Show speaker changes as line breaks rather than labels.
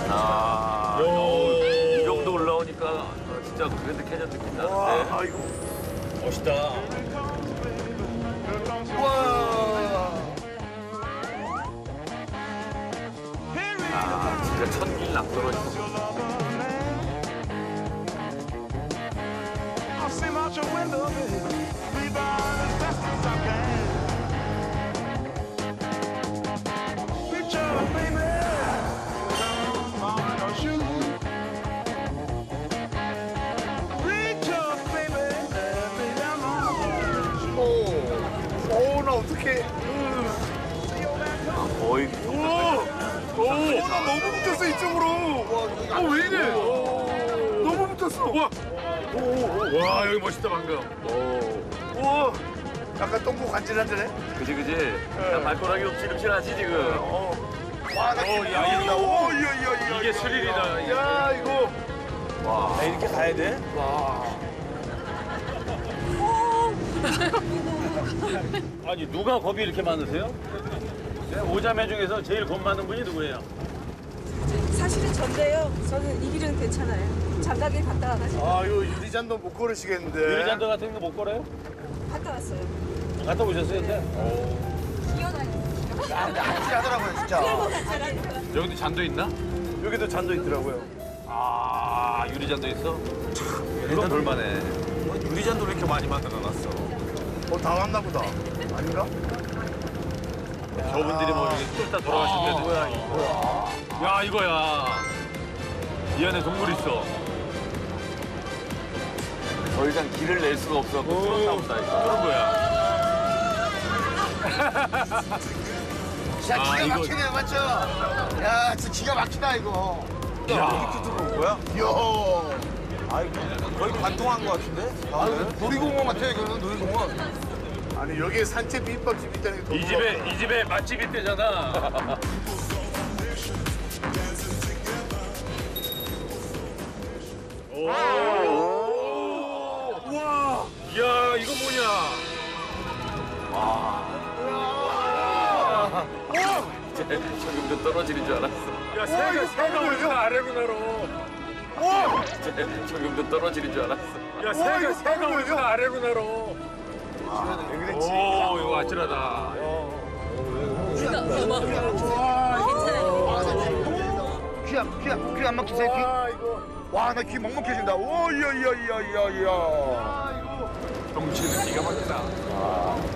이 정도 올라오니까 진짜 그랜드 캐년 느낌 나는데.
와, 이거
멋있다. 진짜 천길 낭떠러지고.
나 어떡해.
거의.
나 너무 붙었어, 이쪽으로. 왜 이래? 너무 붙었어.
와, 여기 멋있다, 방금.
우와. 약간 똥꼬 간질간질해?
그지. 그냥 발가락이 움찔움찔하지, 지금.
와, 나
야, 이거.
오, 이야.
이게 스릴이다.
야, 이거.
와.
나 이렇게 가야 돼? 와.
아니, 누가 겁이 이렇게 많으세요? 오자매 중에서 제일 겁 많은 분이 누구예요?
사실은 전데요. 저는 이 길은 괜찮아요. 장가게 갔다 와가지고
아, 이거 유리잔도 못 걸으시겠는데.
유리잔도 같은 거 못 걸어요?
갔다 왔어요.
갔다 오셨어요, 근데?
뛰어다니고.
하더라고요, 진짜.
끌고 갔잖아요.
여기도 잔도 있나?
여기도 잔도 있더라고요.
아, 유리잔도 있어? 이건 볼만해.
유리잔도 왜 이렇게 많이 만들어놨어?
다 왔나 보다. 아닌가?
저분들이 뭐 이렇게 뚫다 돌아가신
뭐야,
데도.
이거.
야, 이거야. 이 안에 동물 있어. 더 이상 길을 낼 수가 없어갖고 뚫었나 보다, 이거. 뚫은 거야.
진짜 기가
이거-
막히네, 맞죠? 야, 진짜 기가 막히다, 이거.
야,
이렇게 들어온 거야?
이야.
아이고, 거의 관통한 거 같은데?
놀이공원 같아, 이거는 놀이공원. 아니, 여기에 산책 비빔밥집 있다는 게
이 집에 맛집 있대잖아.
우와.
이야, 이거 뭐냐? 저기부터 떨어지는 줄 알았어.
야, 새가
우리가 아래구나로.
와!
저기부터 떨어지는 줄 알았어.
야, 새가 우리가
아래구나로.
왜 그랬지?
오, 이거 아찔하다.
귀 안 막히세요, 귀? 와, 나 귀 먹먹해진다. 오, 이야.
경치는 기가 막히다.